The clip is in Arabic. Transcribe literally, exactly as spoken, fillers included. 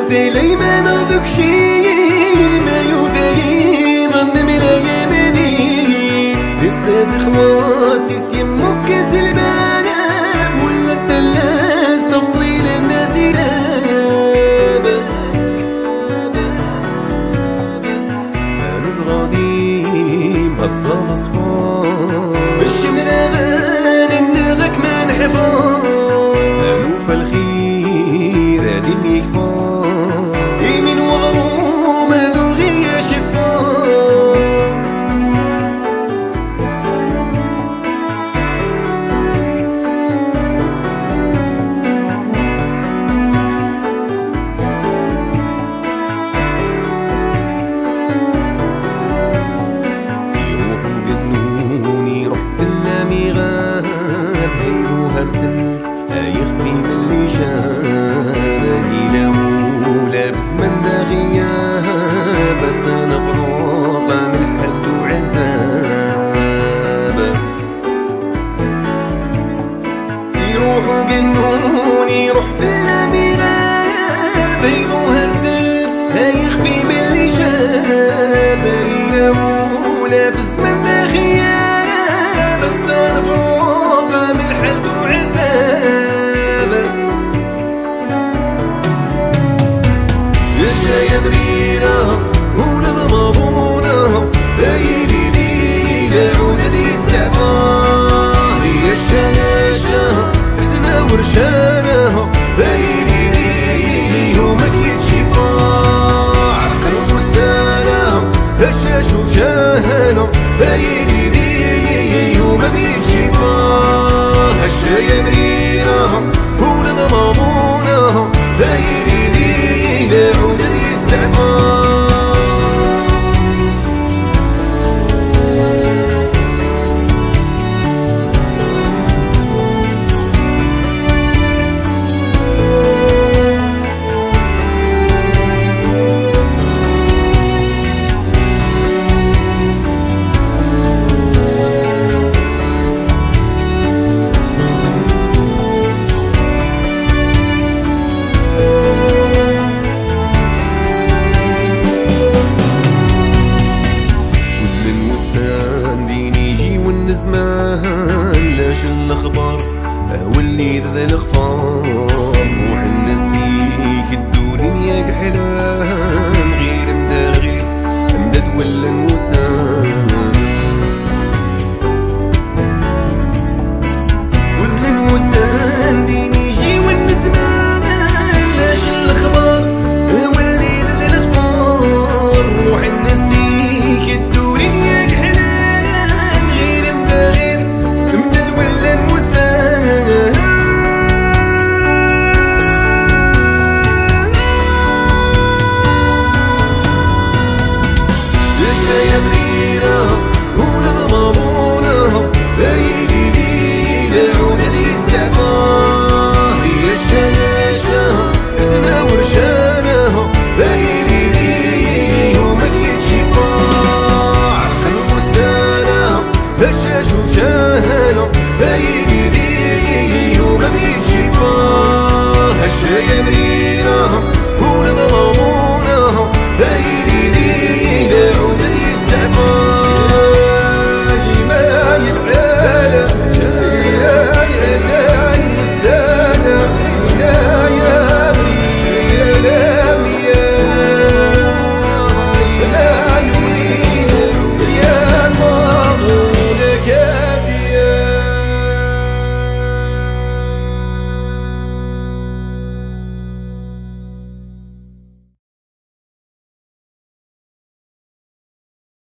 تلي ما نضك خير ما يودي ظن من يبدي لسه خلاص يسمك سلبانة ولا الدلاس تفصيل الناس يلاب أنا صغادي ما تصاد صفار بالشمران النغك ما نحفار ألوف الخير هادي ميكفار يمين وغروم هادو غيا شفار يروحوا جنوني روح بلا ميغاب هيدو هرسل يخفي من اللي شاب ليلة ولابس من دا غياب بس انا فروق من الحد وعذاب يروحوا جنوني روح بلا ميغاب بيضو هرسل يخفي من اللي شاب ليلة ولابس من دا غياب بس انا فروق من الحد وعذاب يا مريرة ونظمضونة ليلي دي لعود دي السعفار يا الشاشة حزنة ورشانة ليلي دي يومك يتشفار عقل وسالة هشاش وشاهنة ليلي دي يومك يتشفار هشا يا مريرة ونظمضونة ليلي دي لعود دي السعفار زمان لاش الاخبار واللي ذا الغفار روح نسيك الدنيا كحلام غير مدار غير مدد ولا نوسان وزن وسان ديني يجي والنزمان لاش الاخبار واللي ذا الغفار روح نسيك الدنيا كحلام يا مريرة ونظمضونة ليلي دي لعود دي السعفار هي الشاشة حزنة ورشانة ليلي دي يومك يتشفار عقل وسالة هشاش وشاهنة ليلي